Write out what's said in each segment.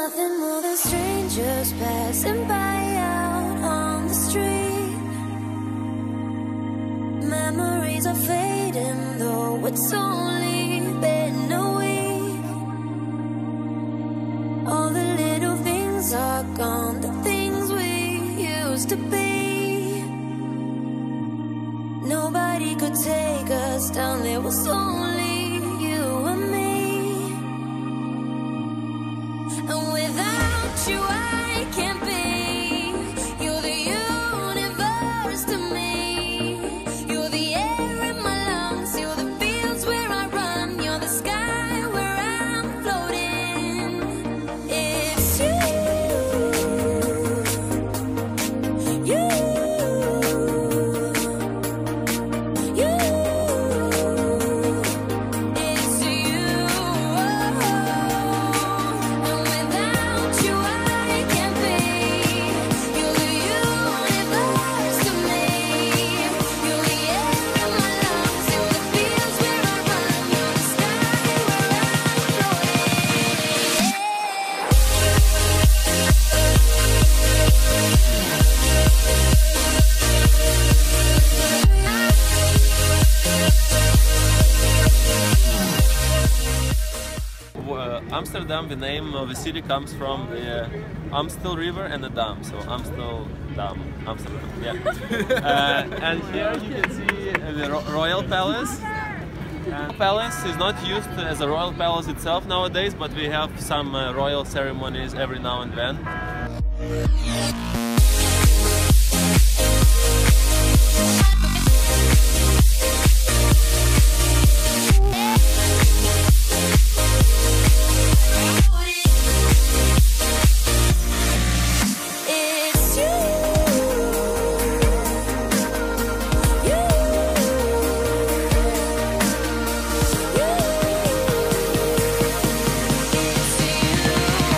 nothing more than strangers passing by out on the street. Memories are fading, though it's only been a week. All the little things are gone, the things we used to be. Nobody could take us down, there was only you and me. And without you I can't be. You're the universe to me. You're the air in my lungs. You're the fields where I run. You're the sky where I'm floating. It's you. You. You. It's you. And without you I can't be. You're the universe to me. You're the air in my lungs. You're the fields where I run. You're the sky where I'm Amsterdam, the name of the city comes from the Amstel River and the dam, so Amsterdam, Amsterdam, yeah. And here you can see the Royal Palace. And palace is not used as a royal palace itself nowadays, but we have some royal ceremonies every now and then. It's you. You. You. It's you.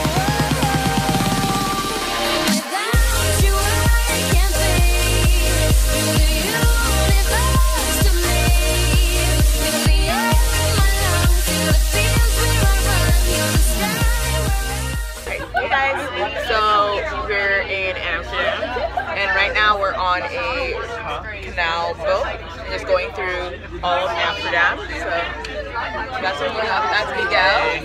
Without you I can't be. You're the universe to me. You're the air in my lungs. You're the fields where I run. You're the sky where I'm. Hey guys, so we're in Amsterdam, and right now we're on a canal boat, just going through all of Amsterdam. So that's what we have. That's Miguel.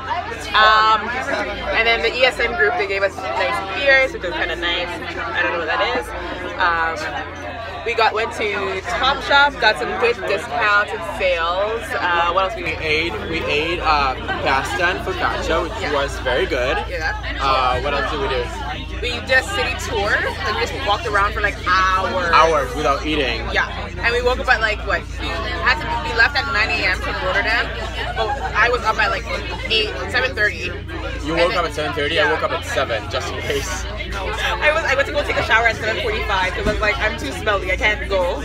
And then the ESM group, they gave us nice beers, which was kind of nice. I don't know what that is. We went to Topshop, got some good discounts and sales. What else We ate pasta and focaccia, which was very good. Yeah. What else did we do? We did a city tour, and we just walked around for like hours. Hours without eating. Yeah, and we woke up at like what? We left at 9 a.m. from Rotterdam, but I was up at like 7:30. You woke up at 7:30. I woke up at 7, just in case. I went to go take a shower at 7:45 because I was like, I'm too smelly, I can't go.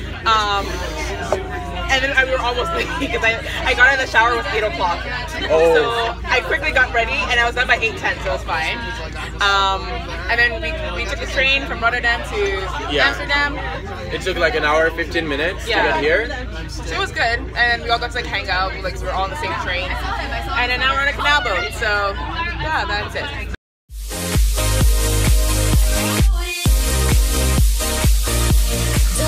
And then we were almost late because I got in the shower with 8 o'clock. Oh. So I quickly got ready and I was done by 8:10, so it was fine. And then we took the train from Rotterdam to Amsterdam. It took like an hour, 15 minutes to get here. So it was good, and we all got to like hang out, like we were all on the same train. And then now we're on a canal boat, so yeah, that's it. Don't